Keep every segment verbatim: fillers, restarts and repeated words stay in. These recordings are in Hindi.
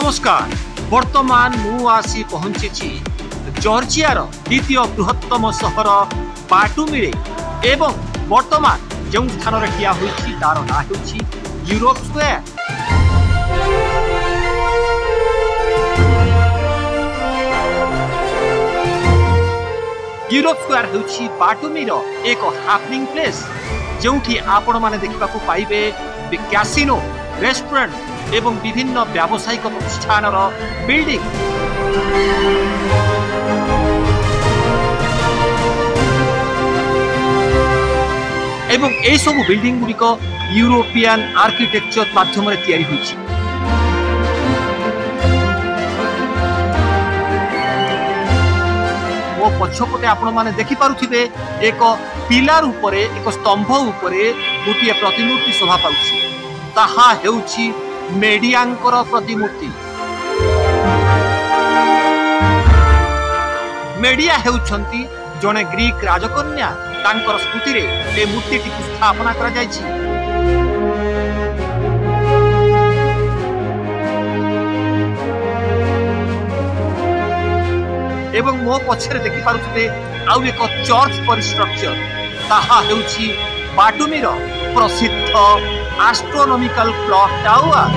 नमस्कार। वर्तमान मु आसी पहुंची जॉर्जियार द्वितीय बृहत्तम सहर बाटुमी एवं वर्तमान जो स्थान ठिया होइछि तार ना होइछि यूरोप स्क्वायर। यूरोप स्क्वायर होइछि बाटुमीर एक हैपनिंग प्लेस जोठी आपण माने देखिबा को पाइबे कैसिनो, रेस्टोरेंट एवं विभिन्न व्यावसायिक प्रतिष्ठान बिल्डिंग। एवं ए सब बिल्डिंग गुड़िक यूरोपियन आर्किटेक्चर माध्यम रे तैयारी होइछि। ओ पछपटे आपण माने देखि पारुथिबे एक पिलार उपरे एक स्तंभ उपरे गोटिए प्रतिमूर्ति शोभा पाउछि। ताहा हेउछि मेडियांकर प्रतिमूर्ति। मेडिया हेउछंती जने ग्रीक राजकन्या। तांकर स्मृति रे ए मूर्तिटी स्थापना करा जायछि। एवं मो पछरे देखि पारुथिबे आउ एक चर्च पर स्ट्रक्चर। ताहा हेउछि बाटुमीर प्रसिद्ध एस्ट्रोनॉमिकल क्लॉक टावर।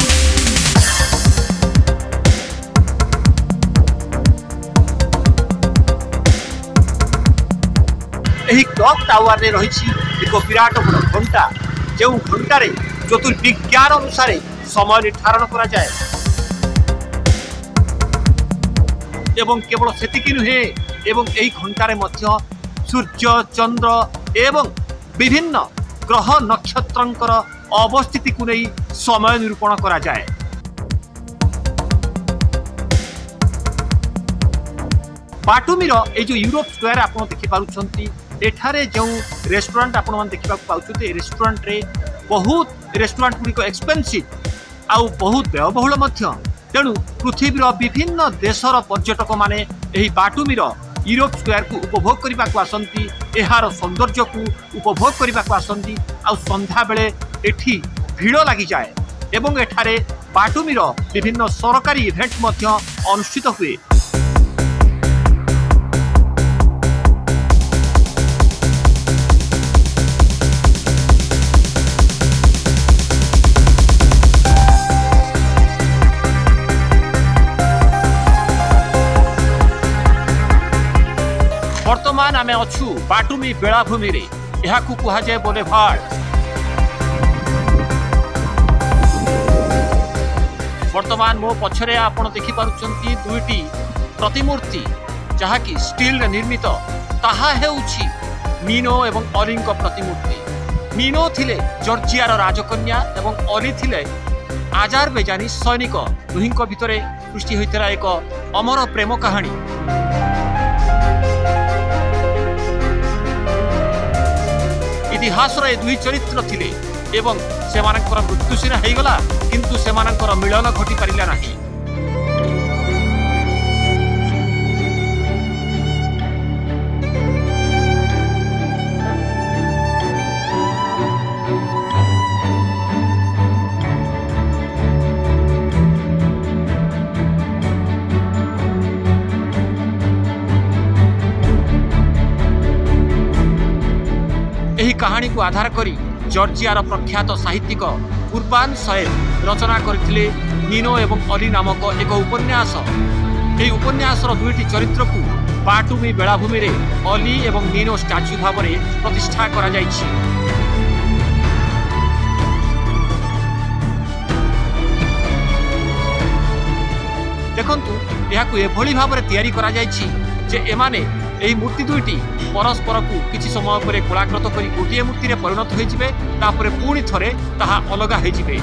एही क्लॉक टावर रे रहिछि एक विराट बड़ घंटा जो घंटा रे ज्योतिर्विज्ञान अनुसार समय निर्धारण करा जाए। एवं केवल सेतिकी नुहे एवं एही घंटा रे मध्य सूर्य, चंद्र एवं विभिन्न ग्रह नक्षत्रंकर अवस्थिति को नहीं समय निरूपण करा जाए। बाटुमीर ए जो यूरोप स्क्वायर आपण देखि पारुछंती एठारे जो रेस्टोरेंट आपण मान देखिबा पाउछते। रेस्टोरेंट रे बहुत रेस्टोरेंट गुडी को एक्सपेंसिव आउ बहुत व्ययबहुल मध्य। तेणु पृथ्वीर विभिन्न देशर पर्यटक माने एही बाटुमीर यूरोप स्क्वायर को उपभोग करने को आसंती। एहार सौंदर्य को उपभोग करने को आसंती। आउ संध्या बेले एठी भीड़ लगी जाए एवं एठारे बाटुमीर विभिन्न सरकारी इवेंट मध्य अनुष्ठित हुए। वर्तमान आमे अछु बाटुमी बेलाभूमि रे। एहाकु कुहा जाय बोलेभार्ड। वर्तमान मो पछरे आपण देखि पारुचंती दुईटी प्रतिमूर्ति जहाकी स्टील रे निर्मित। ताहा हेउछि मीनो एवं अलींक प्रतिमूर्ति। मीनो थिले जॉर्जियार राजकन्या एवं अली थिले आजारबेजानी सैनिक। दुहिंक भितरे सृष्टि होइतरा एक अमर प्रेम कहानी। इतिहास रे दुई चरित्र थिले एवं सेमानकर मृत्यु सिना हेगला किंतु सेमानकर मिलन घटी पारिला नाही। एही कहानी को आधार करी जॉर्जियार प्रख्यात साहित्यिक उर्बान सैफ रचना करथिले मीनो एवं अली नामक एक उपन्यास। एही उपन्यासर दुईटी चरित्र को बाटुमी बेलाभूमि रे अली एवं मीनो स्टैच्यू भाव में प्रतिष्ठा करा जायछि। देखंतु एहाकु एभली भाव में तैयारी करा जायछि जे एमाने एही मूर्ति दुईटी परस्पर को किछि समय परे कोलाकृत करी गोटिए मूर्ति रे परिणत होई जिवे। तापरे पुणी थरे ताहा अलगा होई जिवे।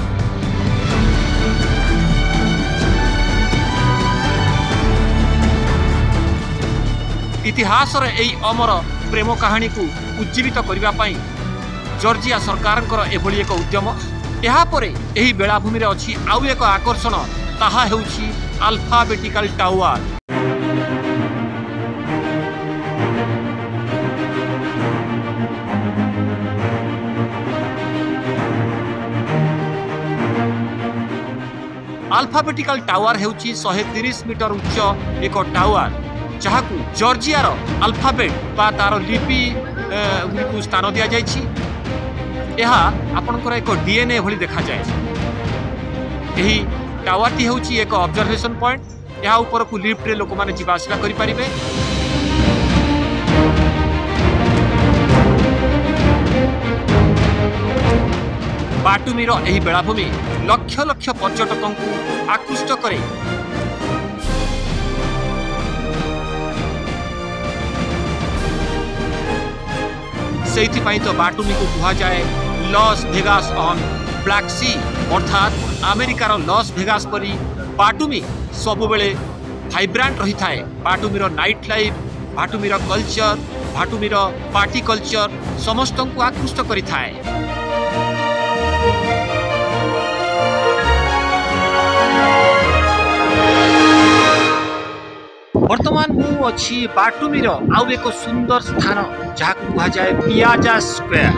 इतिहास रे एही अमर प्रेम कहानी को उज्जीवित करिबा पई जॉर्जिया सरकारଙ୍କର एभली एक उद्यम। एहा परे एही बेलाभूमि रे अछि आउ एक आकर्षण। ताहा हेउछि अल्फाबेटिकल टावर। अल्फाबेटिकल टावर हेउची एक सौ तीस मीटर उच्च एक टावर जहाकू जॉर्जियार अल्फाबेट बा तार लिपि को स्थान दि जाइछि। यह आपनकर एक डीएनए भली देखा जाए। यही टावर टी हेउची एक ऑब्जर्वेशन पॉइंट। यह ऊपर को लिफ्ट रे लोक माने जीवा आसिया करि परिबे। बाटुमीर एही बेलाभूमि लक्ष लक्ष पर्यटकों को आकृष्ट करे। सेइथिपाई तो बाटुमी को कहा जाए Las Vegas on Black Sea, अर्थात अमेरिकार लॉस वेगास परी बाटुमी सबुबेले वाइब्रेंट रही थाए। बाटुमीर नाइट लाइफ, बाटुमीर कल्चर, बाटुमीर पार्टी कल्चर समस्त को आकृष्ट करि थाए। वर्तमान मु अच्छी बाटुमीर आउ एक सुंदर स्थान जहाँ को कहा जाए piazza square.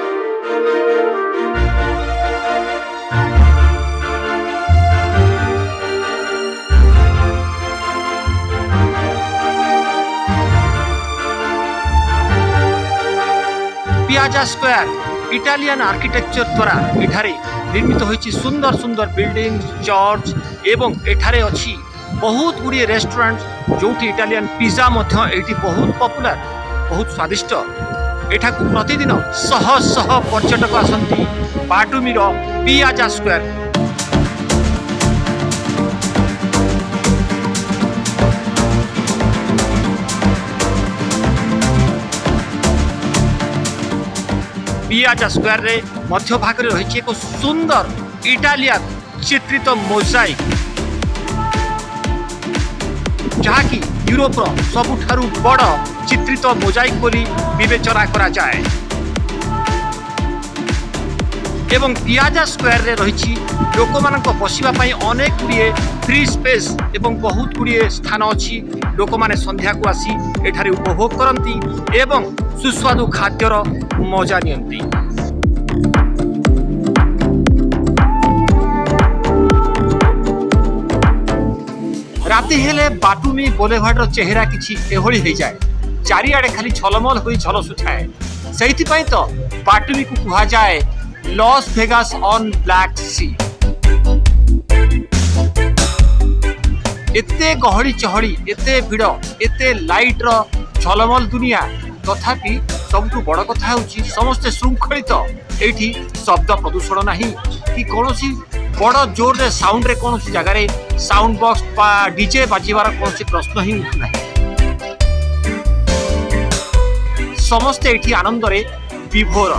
Piazza square Italian architecture द्वारा एठारे निर्मित होइछि सुंदर सुंदर बिल्डिंग, चर्च एवं एठारे अछि बहुत गुड़िए रेस्टोरेंट जोठी इटालियन पिज्जा मध्य एठी बहुत पॉपुलर, बहुत स्वादिष्ट। एठाकू प्रतिदिन शह शह पर्यटक आसंती बाटुमीर पियाजा स्क्वायर। पियाजा स्क्वायर रे मध्य भाग रे रही एक सुंदर इटालियन चित्रित मोजाइक जहाँकि यूरोप सबुठारु बड़ चित्रित मोजाइक बोली विवेचना करा जाए। एवं पियाजा स्क्वायर रे रही लोक मानक बसिबा पई अनेक गुड़िए फ्री स्पेस एवं बहुत गुड़िए स्थान अच्छी। लोक माने संध्या को आसी एठारे उपभोग करती एवं सुस्वादु खाद्यर मजा नियंती। राति हेले बाटुमी बोलेभार्डर चेहरा किछि एभଳି हो जाए। चारिआडे खाली झलमल होई झलसुठाए। सेइथिपाई तो बाटुमी को कहा जाए Las Vegas on Black Sea. एते गहली चहली, एते भिड़, एते लाइट रो झलमल दुनिया तथापि सबुठु बड़ कथा होछि समस्ते श्रृंखलित। एठी शब्द प्रदूषण नाही कि कोनोसी बड़ जोर रे साउंड रे कोनोसी जगह रे साउंड बॉक्स बा डीजे बाजिबार कोनोसी प्रश्न ही उठु नाही। समस्ते एठी आनंद रे विभोर।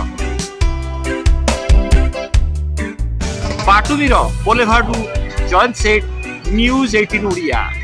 बाटुमीर बोलेभार्डु जॉइन सेट न्यूज अठारह ओडिया।